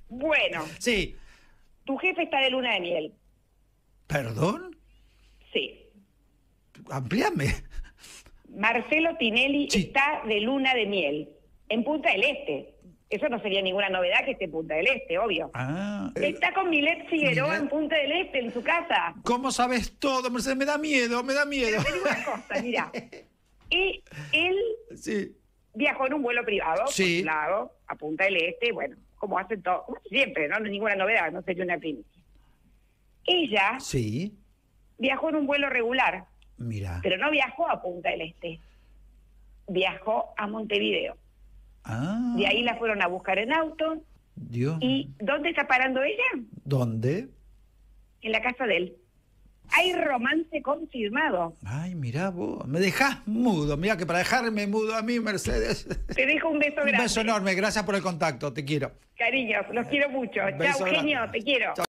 Bueno, Sí. tu jefe está de luna de miel. ¿Perdón? Sí. Amplíame. Marcelo Tinelli Sí. está de luna de miel en Punta del Este. Eso no sería ninguna novedad que esté en Punta del Este, obvio. Ah, Está con Milet Figueroa Milet. en Punta del Este, en su casa. ¿Cómo sabes todo, Mercedes? Me da miedo, me da miedo. Pero te digo una cosa, mira. Y él Sí. viajó en un vuelo privado, Sí. por su lado, a Punta del Este, bueno, como hacen todos, como siempre, ¿no? No es ninguna novedad, no sería una primicia. Ella Sí. viajó en un vuelo regular, Mira. pero no viajó a Punta del Este. Viajó a Montevideo. Ah. De ahí la fueron a buscar en auto. Dios. ¿Y dónde está parando ella? ¿Dónde? En la casa de él. Hay romance confirmado. Ay, mirá vos. Me dejás mudo. Mirá que para dejarme mudo a mí, Mercedes. Te dejo un beso Un grande. beso enorme. Gracias por el contacto. Te quiero. Cariños, los quiero mucho. Beso Chao, genio, grande. te quiero. Chao.